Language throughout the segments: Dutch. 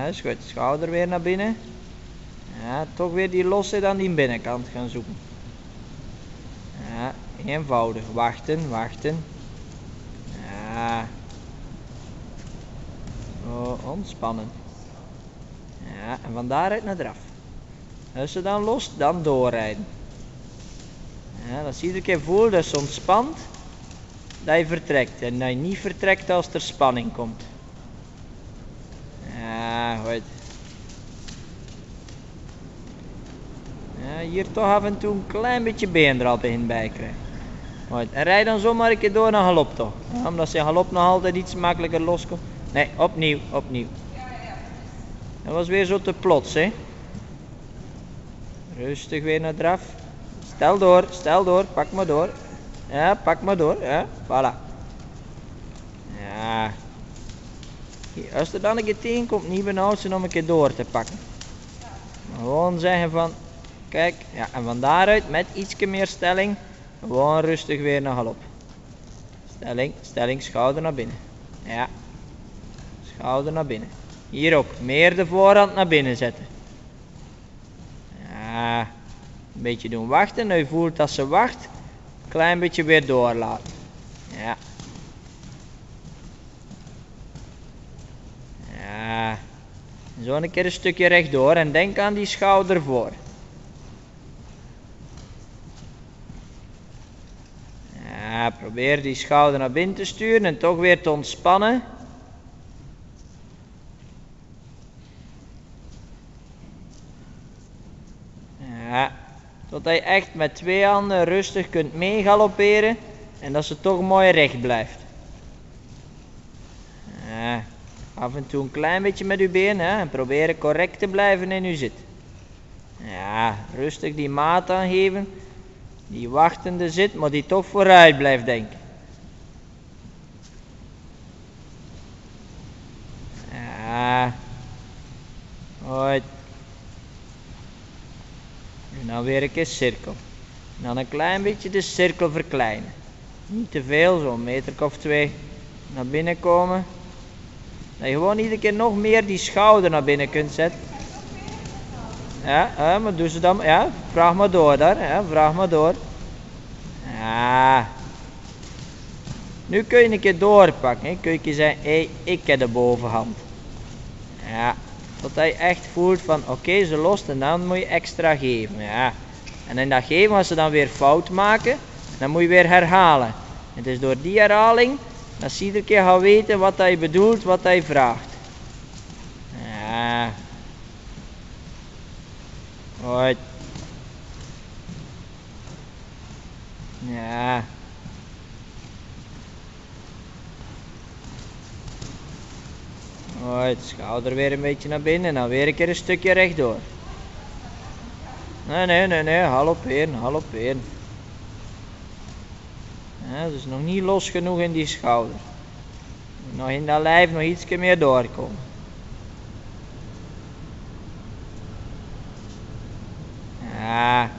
is goed. Schouder weer naar binnen. Ja, toch weer die losse aan die binnenkant gaan zoeken. Ja, eenvoudig. Wachten, wachten. Ja. Oh, ontspannen. Ja, en van daaruit naar eraf. Als ze dan los, dan doorrijden. Ja, dat je iedere keer voelt dat je ontspant, dat je vertrekt. En dat je niet vertrekt als er spanning komt. Ja, goed. Ja, hier toch af en toe een klein beetje been er al bij krijgen. Goed. En rijd dan zomaar een keer door naar galop toch. Ja, omdat je galop nog altijd iets makkelijker loskomt. Nee, opnieuw, opnieuw. Dat was weer zo te plots, hè. Rustig weer naar draf. Stel door, pak maar door. Ja, pak maar door, ja, voilà. Ja. Als er dan een keer tegenkomt, niet benauwd zijn om een keer door te pakken. Maar gewoon zeggen van, kijk, ja, en van daaruit met ietsje meer stelling, gewoon rustig weer naar galop. Stelling, schouder naar binnen. Ja. Schouder naar binnen. Hier ook, meer de voorhand naar binnen zetten. Ja. Een beetje doen wachten, nu je voelt dat ze wacht, klein beetje weer doorlaten. Ja. Ja. Zo een keer een stukje rechtdoor en denk aan die schouder voor. Ja, probeer die schouder naar binnen te sturen en toch weer te ontspannen. Ja, totdat je echt met twee handen rustig kunt meegalopperen en dat ze toch mooi recht blijft. Ja, af en toe een klein beetje met uw been hè, en proberen correct te blijven in uw zit. Ja, rustig die maat aangeven. Die wachtende zit, maar die toch vooruit blijft denken. Ja. Goed. En dan weer een keer cirkel. En dan een klein beetje de cirkel verkleinen. Niet te veel, zo'n meter of 2 naar binnen komen. Dat je gewoon iedere keer nog meer die schouder naar binnen kunt zetten. Ja, maar doe ze dan, ja, vraag maar door daar, ja, vraag maar door. Ja. Nu kun je een keer doorpakken, hè. Kun je zeggen, hé, ik heb de bovenhand. Ja, totdat je echt voelt van, oké, ze lost en dan moet je extra geven, ja. En in dat geven, als ze dan weer fout maken, dan moet je weer herhalen. Het is door die herhaling, dat ze iedere keer gaan weten wat hij bedoelt, wat hij vraagt. Ja. Goed. Ja. Goed, schouder weer een beetje naar binnen en dan weer een keer een stukje rechtdoor. Nee, haloperen. Ja, dus nog niet los genoeg in die schouder. Nog in dat lijf nog iets meer doorkomen. Ja.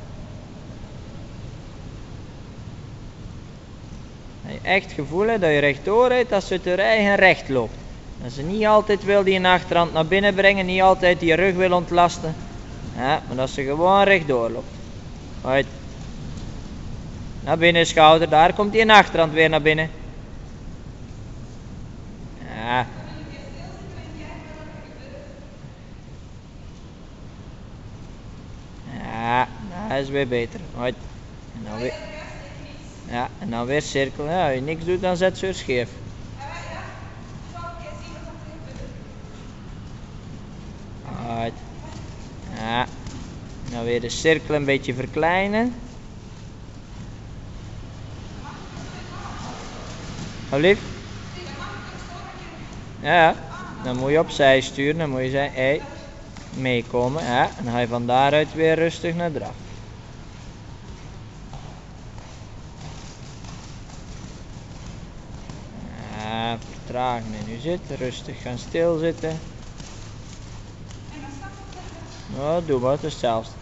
Dat je echt gevoel hebt dat je rechtdoor rijdt, dat ze uit de eigen recht loopt. Dat ze niet altijd wil die achterhand naar binnen brengen, niet altijd die rug wil ontlasten. Ja, maar dat ze gewoon rechtdoor loopt. Goed. Naar binnen schouder, daar komt die achterhand weer naar binnen. Ja. Ja, dat is weer beter. Goed. En dan weer. Ja, en dan weer cirkel. Ja, als je niks doet, dan zet ze weer scheef. Goed. Ja. En dan weer de cirkel een beetje verkleinen. Alsjeblieft. Ja, dan moet je opzij sturen. Dan moet je zeggen, hé, meekomen. Ja, en dan ga je van daaruit weer rustig naar draf. Ja, vertragen in je zit. Rustig gaan stilzitten. Nou, doe maar, het is hetzelfde.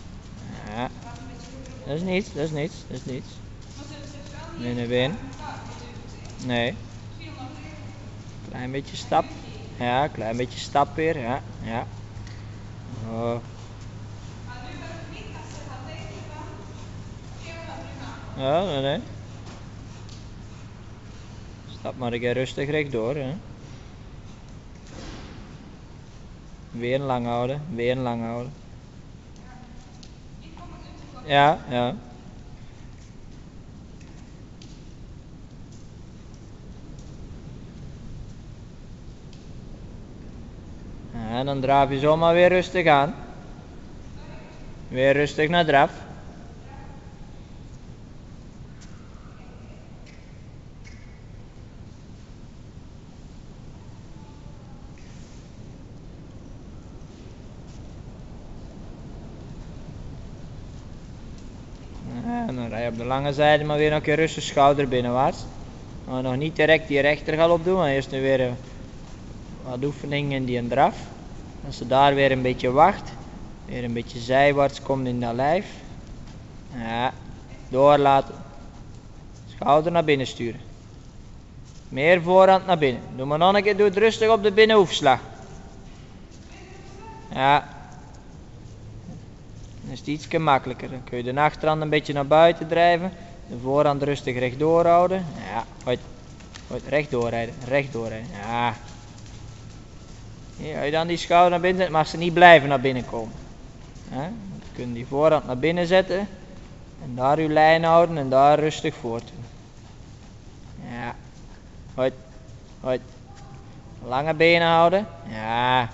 Ja. Dat is niets. Nee, been. Nee. Klein beetje stap. Ja, klein beetje stap weer. Ja, ja. Oh. Ja, nee, nee. Stap maar een keer rustig rechtdoor. Hè. Weer lang houden, weer lang houden. Ja, ja. En dan draaf je zomaar weer rustig aan. Weer rustig naar draf. En dan rij je op de lange zijde maar weer nog een keer rustig schouder binnenwaarts. Maar nog niet direct die rechtergalop doen, maar eerst nu weer wat oefeningen in die draf. Als ze daar weer een beetje wacht, weer een beetje zijwaarts komt in dat lijf. Ja, doorlaten. Schouder naar binnen sturen. Meer voorhand naar binnen. Doe maar nog een keer, doe het rustig op de binnenhoefslag. Ja. Dan is het iets makkelijker. Dan kun je de achterhand een beetje naar buiten drijven. De voorhand rustig rechtdoor houden. Ja, goed. Rechtdoor rijden. Rechtdoor rijden. Ja. Als je dan die schouder naar binnen zet, mag ze niet blijven naar binnen komen. Ja, dan kun je die voorhand naar binnen zetten. En daar uw lijn houden en daar rustig voort doen. Ja. Goed. Goed. Lange benen houden. Ja.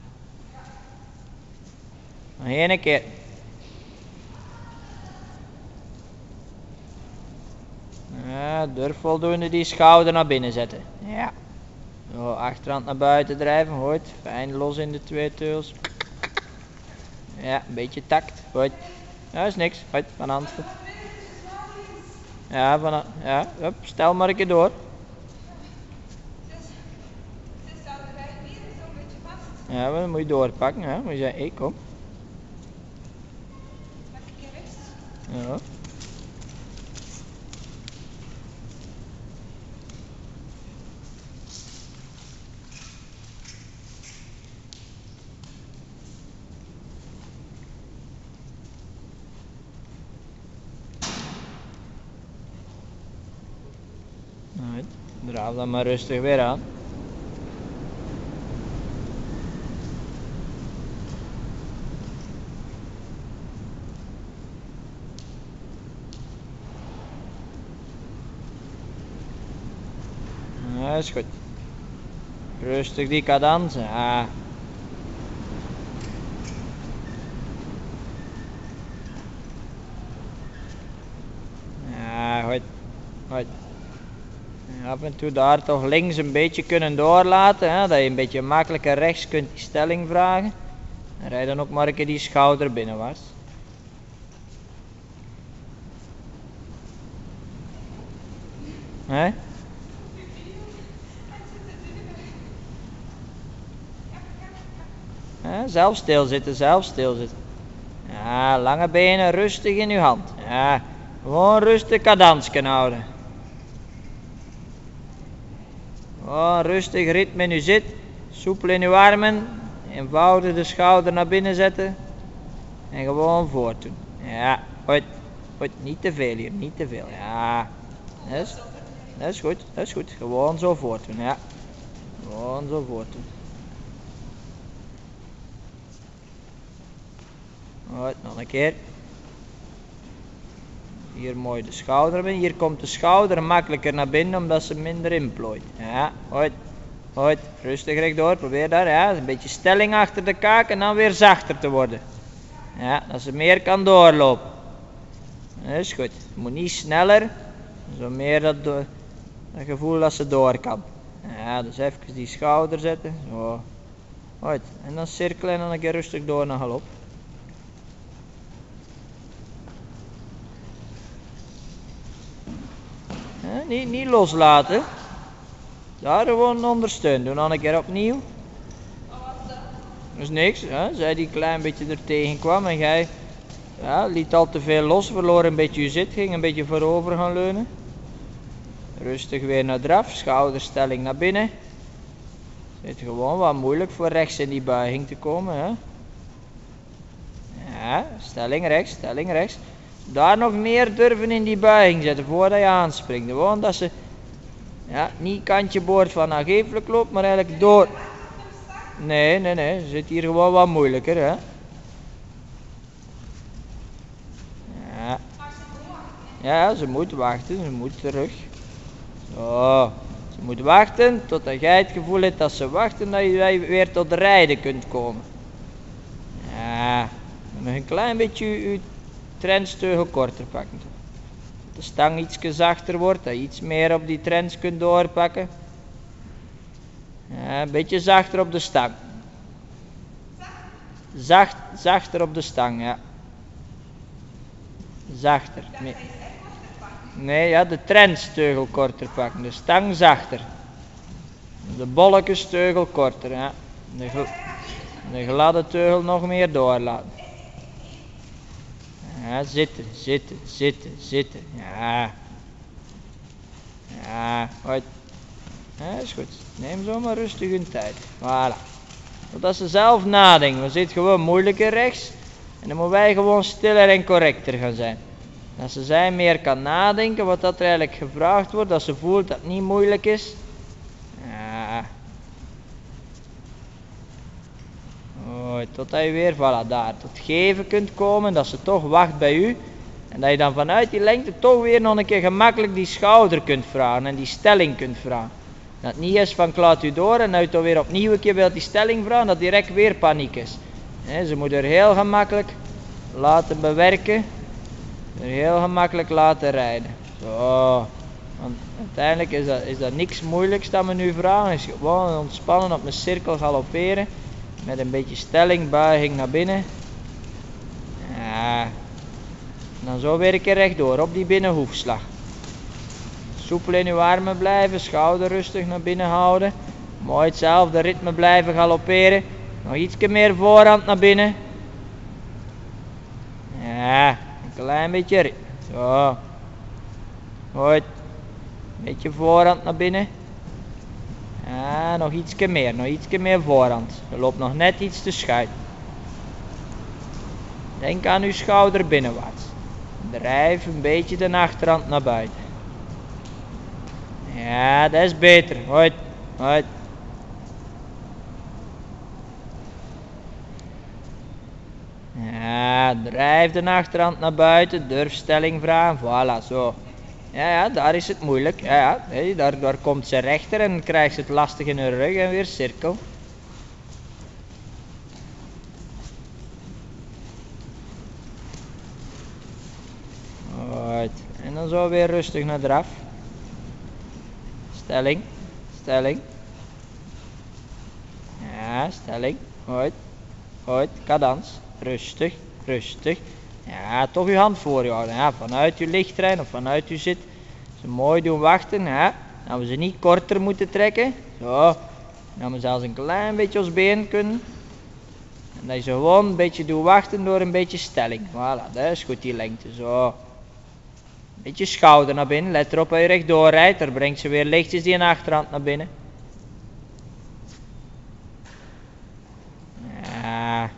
Nog één keer. Ja, durf voldoende die schouder naar binnen zetten. Ja. Zo, achterhand naar buiten drijven. Goed. Fijn los in de twee teugels. Ja, een beetje tact. Goed. Ja, is niks. Goed, van hand. Ja, van ja. Hup, stel maar een keer door. Ja, maar dan moet je doorpakken. Ja. Moet je zeggen, hé, kom. Ja. Draaf dan maar rustig weer aan. Ja, is goed. Rustig die cadans. Ja. Ja, goed. Goed. Af en toe daar toch links een beetje kunnen doorlaten, hè, dat je een beetje makkelijker rechts kunt die stelling vragen. En rij dan ook maar een keer die schouder binnenwaarts. Hè? Zelf stilzitten, zelf stilzitten. Ja, lange benen rustig in uw hand. Ja, gewoon rustig cadansken houden. Gewoon rustig ritme in uw zit. Soepel in uw armen. Eenvoudig de schouder naar binnen zetten. En gewoon voort doen. Ja, goed. Goed, niet te veel hier, niet te veel. Ja, dat is goed, dat is goed. Gewoon zo voort doen, ja. Gewoon zo voort doen. Goed, nog een keer. Hier mooi de schouder binnen. Hier komt de schouder makkelijker naar binnen omdat ze minder inplooit. Ja, goed. Goed. Rustig rechtdoor. Probeer daar. Ja, een beetje stelling achter de kaak en dan weer zachter te worden. Ja, dat ze meer kan doorlopen. Dat is goed. Het moet niet sneller. Zo meer dat gevoel dat ze door kan. Ja, dus even die schouder zetten. Zo. Goed. En dan cirkelen en dan een keer rustig door naar galop. Niet loslaten. Daar gewoon ondersteunen. Doe dan een keer opnieuw. Dat is niks. Hè? Zij die klein beetje er tegen kwam en jij liet al te veel los. Verloor een beetje je zit. Ging een beetje voorover gaan leunen. Rustig weer naar eraf. Schouderstelling naar binnen. Het is gewoon wat moeilijk voor rechts in die buiging te komen. Hè? Ja, stelling rechts, stelling rechts. Daar nog meer durven in die buiging zetten voordat je aanspringt. Gewoon dat ze niet kantje boord van aangeeflijk loopt, maar eigenlijk door. Nee, ze zit hier gewoon wat moeilijker. Hè? Ja, ze moet wachten, ze moet terug. Zo, ze moet wachten totdat jij het gevoel hebt dat ze wachten dat je weer tot rijden kunt komen. Ja, nog een klein beetje je trendsteugel korter pakken. Dat de stang iets zachter wordt, dat je iets meer op die trends kunt doorpakken. Ja, een beetje zachter op de stang. Zachter op de stang, ja. Zachter. Nee, ja, de trendsteugel korter pakken. De stang zachter. De bolletjesteugel korter, ja. De gladde teugel nog meer doorlaten. Ja, zitten. Ja. Ja, goed. Ja, is goed. Neem zo maar rustig hun tijd. Voilà. Zodat ze zelf nadenken. We zitten gewoon moeilijker rechts. En dan moeten wij gewoon stiller en correcter gaan zijn. Dat zij meer kan nadenken wat dat er eigenlijk gevraagd wordt. Dat ze voelt dat het niet moeilijk is. Ja. Totdat je weer, voilà, daar tot geven kunt komen. Dat ze toch wacht bij u. En dat je dan vanuit die lengte toch weer nog een keer gemakkelijk die schouder kunt vragen. En die stelling kunt vragen. Dat het niet is van ik laat u door en dat je toch weer opnieuw een keer wilt die stelling vragen. Dat direct weer paniek is. Ze moet er heel gemakkelijk laten bewerken. Er heel gemakkelijk laten rijden. Zo. Want uiteindelijk is dat niks moeilijks dat we nu vragen. Het is gewoon ontspannen op een cirkel galopperen. Met een beetje stelling, buiging naar binnen. Ja. En dan zo weer een keer rechtdoor op die binnenhoefslag. Soepel in uw armen blijven, schouder rustig naar binnen houden. Mooi hetzelfde ritme blijven galopperen. Nog iets meer voorhand naar binnen. Ja, een klein beetje ritme. Zo. Goed. Een beetje voorhand naar binnen. Ja, nog iets meer voorhand. Je loopt nog net iets te schuin. Denk aan uw schouder binnenwaarts. Drijf een beetje de achterhand naar buiten. Ja, dat is beter. Goed. Ja, drijf de achterhand naar buiten. Durf stelling vragen. Voilà, zo. Ja, daar is het moeilijk. Ja, daar komt ze rechter en dan krijgt ze het lastig in haar rug en weer cirkel. Goed. En dan zo weer rustig naar eraf. Stelling. Ja, stelling. Goed. Cadans. Rustig. Ja, toch uw hand voor je houden. Ja, vanuit uw lichttrein of vanuit uw zit. Ze mooi doen wachten. Ja. Dat we ze niet korter moeten trekken. Zo. Dat we zelfs een klein beetje ons been kunnen. En dat je ze gewoon een beetje doet wachten door een beetje stelling. Voilà, dat is goed die lengte. Zo. Beetje schouder naar binnen. Let erop dat je rechtdoor rijdt. Daar brengt ze weer lichtjes die achterhand naar binnen. Ja.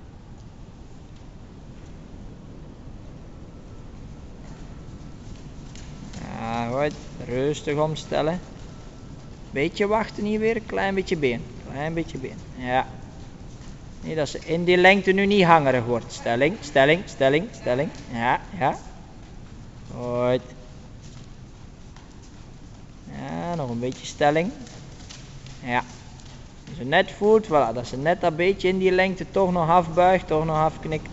Ja, goed. Rustig omstellen. Beetje wachten hier weer. Klein beetje been. Ja. Niet dat ze in die lengte nu niet hangerig wordt. Stelling. Ja. Goed. Ja, nog een beetje stelling. Ja. Als ze net voelt, voilà, dat ze net dat beetje in die lengte toch nog afbuigt, toch nog afknikt.